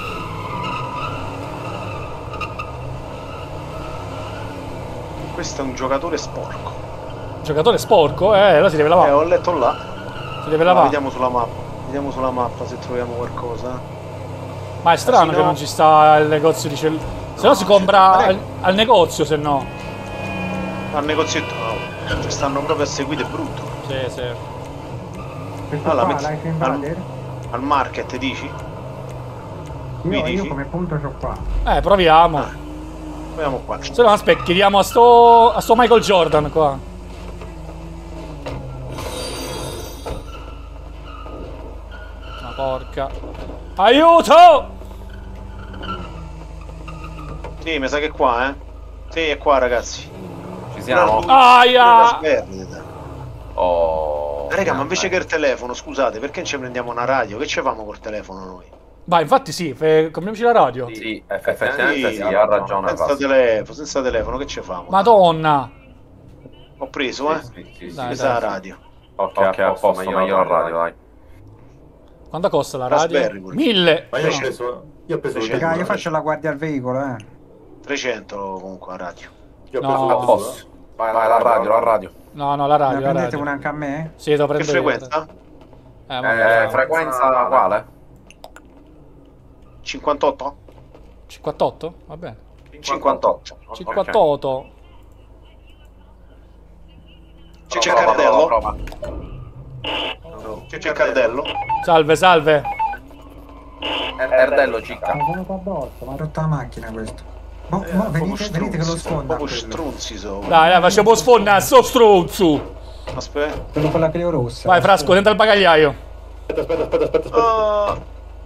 Questo è un giocatore sporco. Giocatore sporco? Allora si deve lavare. Ho letto là. Si deve No, lavare. vediamo sulla mappa. Vediamo sulla mappa se troviamo qualcosa. Ma è strano sì, che no. non ci sta il negozio di cellulari. Se no si compra al negozio, se no. Al negozietto. No. Ci stanno proprio a seguire, è brutto. Sì. Questo Allora, qua, metti- Life Invader? Al market dici? Mi Io dici? come punto c'ho qua. Proviamo. Proviamo qua. Se no, aspetta, chiediamo a sto Michael Jordan qua. Ma porca. Aiuto! Sì, mi sa che è qua, Sì, è qua, ragazzi. Ci siamo? Aia! Oh. Raga, ma invece che il telefono, scusate, perché non ci prendiamo una radio? Che ci famo col telefono noi? Vai, infatti sì, compriamoci la radio. Sì, effettivamente sì, ha ragione. Senza telefono, che ci famo? Madonna! Ho preso, Sì. Dai, Senza la radio. Ok, a posto, meglio la radio, dai. Quanto costa la radio? Raspberry pure. 1000! Ma io ho preso Raga, io faccio la guardia al veicolo, 300 comunque la radio. Io ho No. preso A posto. Vai, la radio. No, la Ne radio, la prendete radio. una anche a me? Sì, devo Che prendere io. frequenza? Vabbè. Frequenza quale? 58? 58? Va bene. 58. 58. C'è il cardello? Prova. C'è il cardello? Salve. Erdello cicca. Mi è venuto addosso, ma ha rotto la macchina questo. Venite che lo sfonda Proprio quello. strunzi sono. Dai, facciamo sfondare, sto stronzo. Aspetta. Quello con la Clio rossa. Vai, Frasco, dentro al bagagliaio. Aspetta. Ah.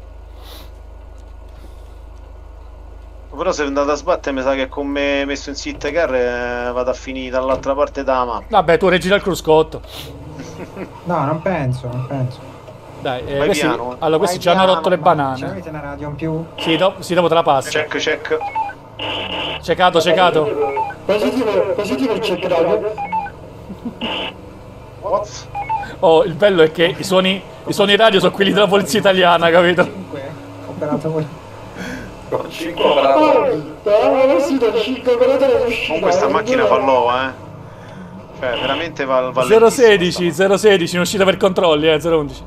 Però se andate a sbattere mi sa che con me messo in sit car vado a finire dall'altra parte della mappa. Vabbè, tu reggi dal cruscotto. No, non penso. Dai, Vai questi, piano. allora, questi Vai ci hanno piano, rotto le ma banane. ce l'avete una radio in più? Sì, dopo te la passo. Check. Ceccato. Positivo il check radio. What? Oh, il bello è che i suoni radio sono quelli della polizia italiana, capito? 5? Operato voi. 5 operatori. Con questa macchina fa l'ova, Cioè, veramente va 016 in uscita per controlli, 011.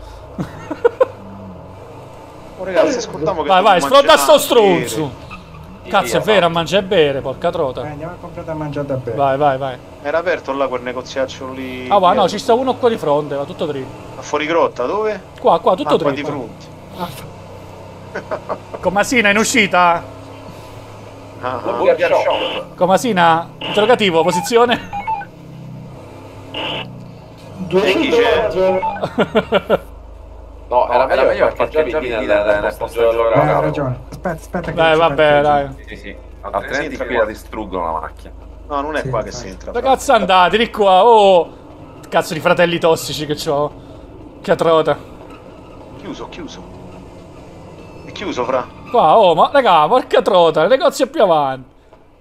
Oh, ragazzi, ascoltiamo che Vai, dobbiamo sfronda mangiare sto a bere. stronzo. Cazzo, è vero, a mangiare e bere, porca trota. Andiamo a comprare da mangiare da bere. Vai. Era aperto là quel negoziaccio lì? Ah, va, no, dietro? ci sta uno qua di fronte, va tutto dritto. A fuori grotta, dove? Qua, tutto Qua di dritto. fronte. Comasina in uscita. Ah, Burger shop. Comasina, interrogativo, posizione. E chi c'è? No, era meglio perché già vieni nel posto di giocare. Hai ragione. Aspetta che Dai, ci vabbè, parcheggio. dai. Sì. Altrimenti qui la distruggono la macchina. No, non è Sì, qua che dai. si entra. Dove cazzo andate? Di qua, oh. Cazzo di fratelli tossici che c'ho. Che trota. Chiuso. È chiuso, fra. Qua, oh, ma raga, porca trota, il negozio è più avanti.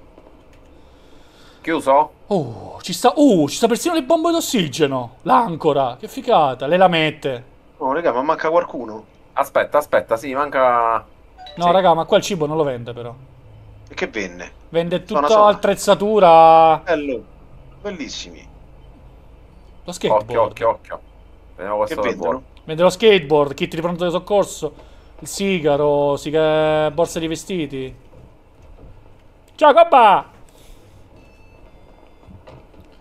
Chiuso? Ci sta persino le bombe d'ossigeno. L'ancora, che figata, le lamette. Oh, raga, ma manca qualcuno. Aspetta, sì, manca... No, Sì. raga, ma qua il cibo non lo vende però. E che venne? Vende tutta Zona. attrezzatura. Bello. Bellissimi. Lo skateboard. Occhio. Vediamo Che questo del vendono? buono. Vende lo skateboard, kit di pronto soccorso, il sigaro, borse di vestiti. Ciao, Cobba! E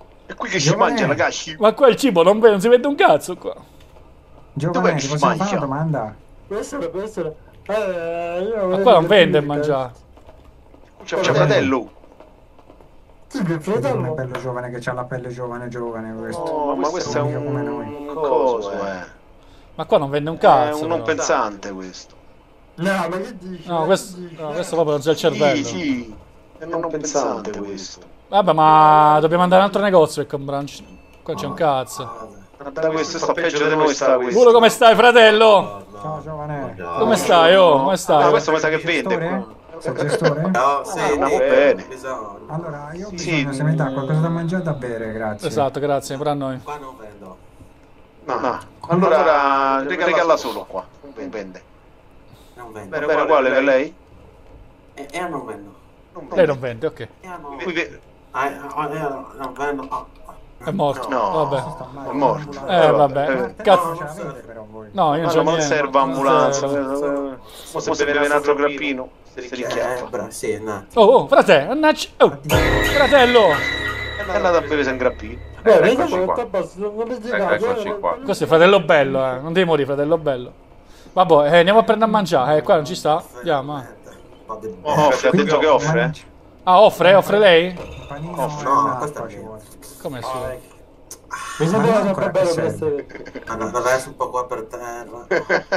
qui che si mangia, ragazzi. Ma qua il cibo non si vede un cazzo qua. Giovane, Dov'è ti che possiamo si fare una mangia? domanda? Può essere. Ma qua non vende il mangiare. C'è fratello. Sì, mio Vedi com'è fratello. bello giovane che ha la pelle giovane questo. No, ma questo è come noi. un coso, Ma qua non vende un È cazzo. un non però. pensante questo. No, ma che dici? No, questo proprio non c'è il cervello. Sì, è un non pensante questo. Vabbè, ma dobbiamo andare in un altro negozio per comprare. Qua c'è un cazzo. Da questo sta peggio di noi sta questo. Bulo, come stai, fratello? Ciao giovane. Come stai, oh? Come No, stai? questo mi sa che vende Gestore? qua. Sei gestore? No, sì, no, bene. bisogna. Allora, io ho Sì. bisogno se mi dà qualcosa da mangiare e da bere, grazie. Esatto, grazie, per a noi. Qua non vendo. No. Allora regala solo qua. Non vende. Non vendo. Bene uguale per lei? E non vendo. Lei non vende, ok. Qui ve- Non vendo. È morto. No, Vabbè. è morto. Vabbè. Cazzo. Non ce l'avete però voi. No, io non Ma c'ho non niente. serve ambulanza. Zero. Mo se beve un altro grappino, si richiappa. Sì, è nato. Oh, fratello, fratello. È andato a bere un grappino. Eccoci qua. Eccoci qua. Questo è fratello bello, non devi morire, fratello bello. Vabbè, andiamo a prendere a mangiare, qua non ci sta. Andiamo. Oh, ti ha detto che offre? Ah, offre lei? Un panino Oh, e no, un questo acqua è ci mio. vuole. Come si fa? Mi sembra Ma troppo ancora bello che questo. Andate adesso un po' qua per terra.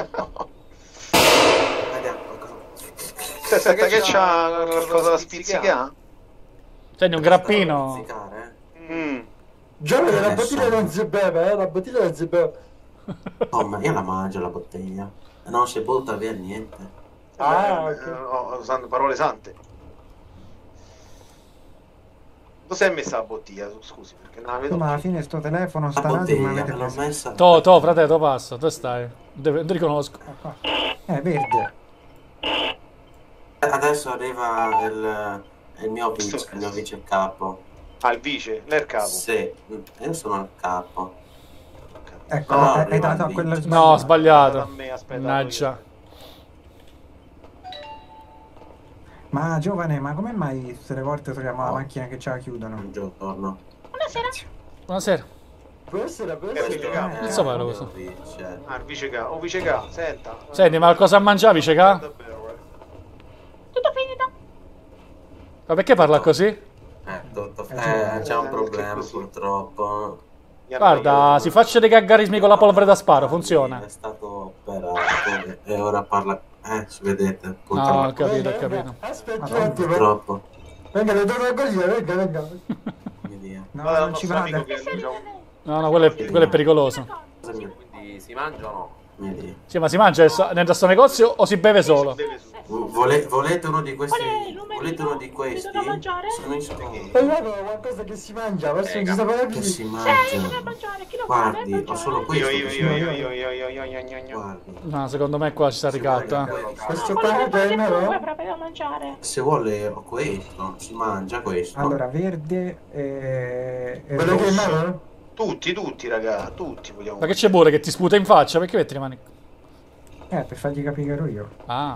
Vediamo qualcosa. Aspetta che c'ha qualcosa da spizzicare? Prendi un grappino. Spizzicare, Giovane, la bottiglia non si beve, la bottiglia non si beve. Oh, ma io la mangio la bottiglia. Non si butta via niente. Usando parole sante. Dove sei messa la bottiglia? Scusi, perché non la vedo. Ma alla fine sto telefono La sta radio mi bottiglia avete l'ho preso. messa. Fratello, passa, dove stai? Non ti riconosco. Qua. Verde. Adesso arriva il mio vice capo. Ah, il vice? Lei è il capo? Sì, io sono il capo. Ecco, No, hai dato a no, quella No, ho A sbagliato. me, aspetta. Mannaggia. Ma giovane, ma come mai tutte le volte troviamo la macchina che ce la chiudono? Un giorno. Buonasera. Può essere. Non so fare questo. Vice. Ah, il vice capo. Oh, vice capo, senta. Senti, ma cosa a mangiare, Ceca? Davvero, Tutto finito. Ma perché parla così? Tutto. Giovanni, C'è un perché problema così? purtroppo. Guarda, si faccia dei gaggarismi con la polvere da sparo, funziona. È stato operato e ora parla. Ci vedete. No, Purtroppo. ho capito, ho capito. Aspetta un attimo. Purtroppo. Venga, le do una cosina, venga. Mi dia. No, Guarda, il non ci nostro amico vada. che è No, quello è pericoloso. Quindi si mangia o no? Mi dia. Sì, ma si mangia nel sto negozio o si beve solo? Volete uno di questi? Volete uno di numerino questi? da mangiare? Sono in sconto. E guarda qualcosa che si mangia, adesso non ci sta Che più. si Da mangia. mangiare, chi lo vuole? Guardi, ho solo Io, questo. io, che si io, mangia. io. Guardi, No, secondo me qua ci sta ricatto, Questo Quello qua che è vuole nero? vuoi proprio da mangiare? se vuole ho questo, si mangia questo. Allora, verde e Quello che è rosso. nero? Tutti, raga, tutti vogliamo. Ma che c'è pure che ti sputa in faccia? Perché metti le mani? Per fargli capire che ero io. Ah.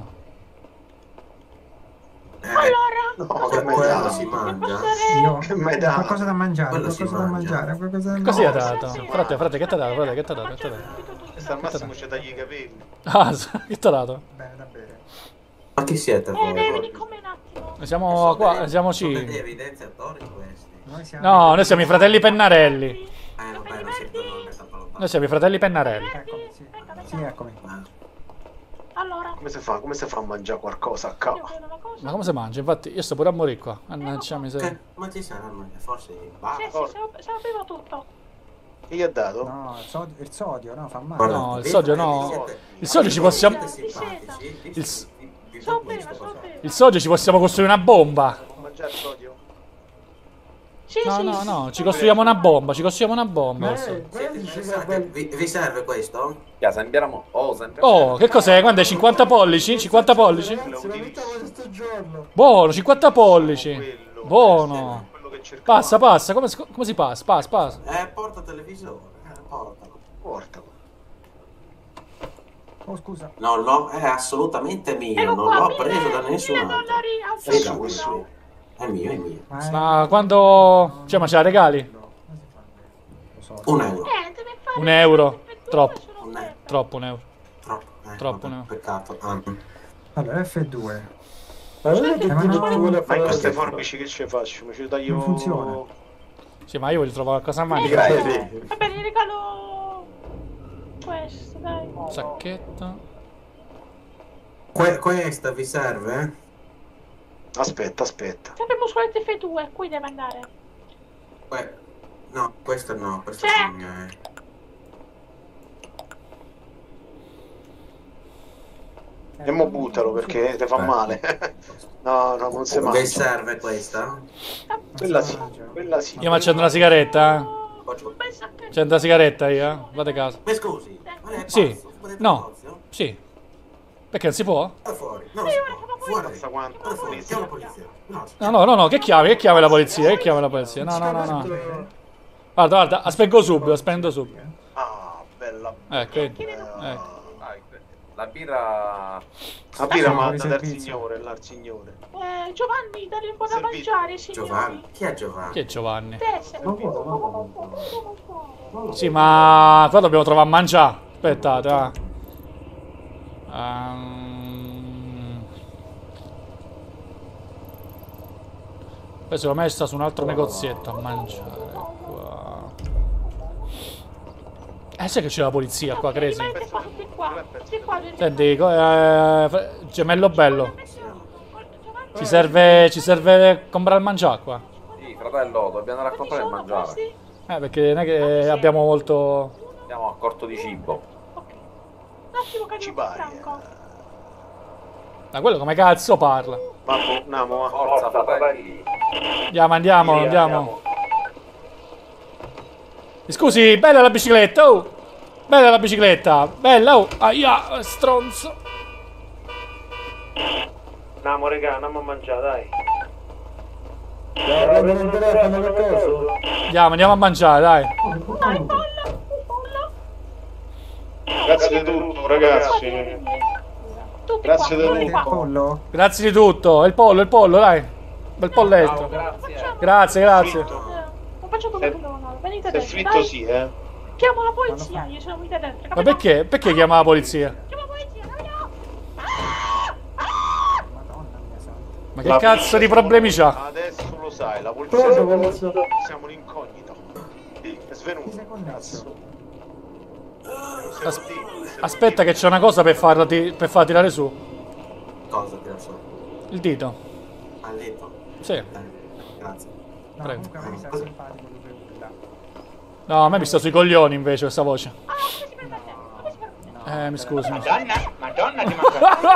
Allora, Quello si mangia. Io? Che mi dà? Qualcosa da mangiare, Quello si qualcosa da mangia. mangiare, qualcosa da Cosa ti ha mangiare. dato? sì. Frate, che ti ha dato? Frate, che ti ha dato? Che ti ha dato? Questo al massimo ci tagli i capelli. Ah, che ti ha dato? Bene, da bere. Ma chi siete voi? devi come un attimo. Siamo qua, siamo Sono degli C. evidenziatori questi. Noi siamo... No, noi siamo i fratelli Pennarelli. Vabbè, non siete non ne sta Noi siamo i fratelli Pennarelli. Eccomi, sì. Sì, eccomi. Allora, Come si fa a mangiare qualcosa a capo? io vedo una cosa. Ma come si mangia? Infatti, io sto pure a morire qua. Mannaggia miseria. Ma ci saranno forse i bar. Sì, se lo bevo tutto. Chi gli ha dato? No, il sodio, no, fa male. Guarda, No, il vedete, sodio no. siete- Il sodio ci possiamo... siete simpatici, Il- vi So do bene, questo, so bene. Il sodio ci possiamo costruire una bomba. Può mangiare il sodio? Sì, No, sì, no, sì. no, ci costruiamo una bomba, ci costruiamo una bomba. Siete Guardi, interessati? Vi serve questo? Sembriamo. Oh, che cos'è? Quando è 50 pollici? 50 pollici? Ragazzi, lo mettiamo questo giorno. Buono, 50 pollici. Buono. Quello che cercavo. Passa, come si passa? Passa. Porta televisore. Portalo. Portalo. Oh, scusa. No, è assolutamente mio. Ecco Non qua, l'ho 1000 preso da nessun altro. dollari a Vedi uno. questo? È mio, è mio. Ma quando... Cioè, ma ce la regali? so. €1. Deve fare 1 euro. F2 Troppo. sono tre. Troppo 1 euro. Troppo, no. Peccato. Allora, F2. Ma non è che ma tu no, non ci vuole Ma in fare queste la forbici che ci faccio? Mi ci taglio... Non funziona. Sì, ma io voglio trovare qualcosa a Io mangiare. Grazie. Va bene, regalo questo, dai. Sacchetto. Questa vi serve? Aspetta. Sempre muscoletti F2, qui deve andare. No, questo no, questo C'è. sì. E mo buttalo perché ti fa male. No, non si Vi mangia. serve questa? Quella sì. Io mi accendo una sigaretta, Un bel sacchetto. Accendo una sigaretta io, Vado a casa. Mi scusi? Ma lei è Sì. pazzo? Vuole No. negozio? Sì. Perché non si può? Vada fuori. No, non si può. Fuori. Pensa quanto Vada fuori. Chiama la polizia. No, che chiami la polizia, No. Guarda, spengo subito. Ah, bella. Ecco. La birra... La birra Sì, manda dal servizio. signore, là il signore. Giovanni, dagli un po' da Servizio. mangiare, signori. Giovanni? Chi è Giovanni? Chi è Giovanni? Tessero. Sì, ma qua dobbiamo trovare a mangiare. Aspettate, Poi se l'ho messa su un altro negozietto a mangiare. Qua. Sai che c'è la polizia qua, Crazy? Rimanete qua, tutti qua. Tutti qua, Senti, gemello bello. Ci serve comprare il mangiare qua. Sì, fratello, dobbiamo andare a comprare il mangiare. Perché non è che abbiamo molto... Andiamo a corto di cibo. Un attimo che arrivo Franco. Ma quello come cazzo parla? Andiamo, Forza, fratelli. Andiamo. Scusi, bella la bicicletta, oh! Bella la bicicletta! Bella, oh! Aia, stronzo! Andiamo, regà, andiamo a mangiare, dai. Devo prendere il telefono per caso? Andiamo a mangiare, dai! Dai, pollo. Grazie di tutto, ragazzi. Tutti Grazie qua, di tutti Il qua. pollo? Grazie di tutto! Il pollo, dai! Bel polletto! Grazie! Non faccio come quello, venite Se è dentro, fritto dai. sì, eh. Chiamo la polizia, io sono venuta dentro. Ma perché? Perché chiama la polizia? Chiamo la polizia, capito? Madonna mia santa. Ma che cazzo di problemi c'ha? Adesso lo sai, la Cosa polizia polizia? siamo in incognito. Sì, è svenuto. Chi sei connesso? Aspetta che c'è una cosa per farla tirare su. Cosa piace? Il dito. Al dito? Sì. Grazie. No, Prego. comunque a me mi sa simpatico lui che urla. No, a me mi sta sui coglioni invece questa voce. Ah, come si permette? Come si permette? Mi scusi. Madonna di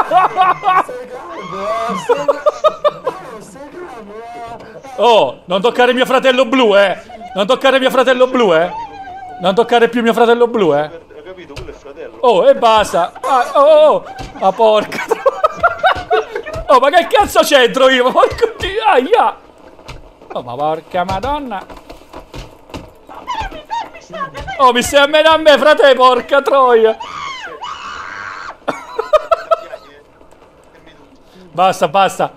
Oh, non toccare mio fratello blu, Non toccare mio fratello blu, Non toccare più mio fratello blu, Hai capito? Quello è il fratello. Oh, e basta. Ma porca. Oh, ma che cazzo c'entro io? Ma porco dio. Aia. Oh, ma porca madonna. Oh, mi stai a me, frate, porca troia. Basta.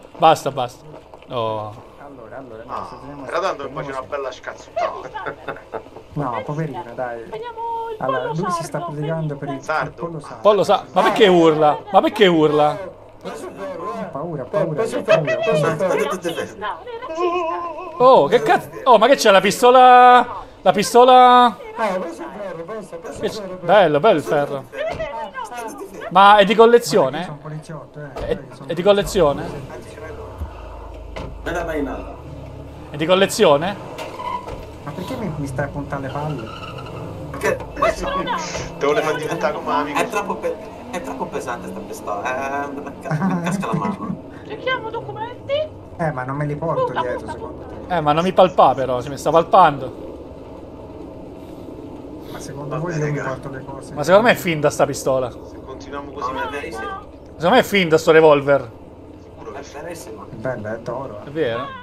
Oh. Allora, Ah, era dando che faccio una bella scazzuttata. no, poverino, dai. Vediamo il Allora, pollo lui si sta sardo. predicando per il Sardo. pollo sardo. Pollo sa. Ma perché urla? Paura. Razzista, razzista. Oh, che cazzo? Oh, ma che c'è la pistola? La pistola? Bello il ferro. Ma è di collezione? Sono poliziotto, È di collezione? Non è mai nada. È di collezione? Ma perché mi stai puntando le palle? Perché Te vuole far diventare come amico. è troppo pesante sta pistola. Mi casca la mano. Cerchiamo documenti. Ma non me li porto dietro, secondo te. Ma non mi palpa però, se mi sta palpando. Ma secondo voi io mi porto le cose? Ma secondo me è finta sta pistola. Se continuiamo così, Non è verissimo. Secondo me è finta sto revolver. È verissimo. Bella, è d'oro. È vero?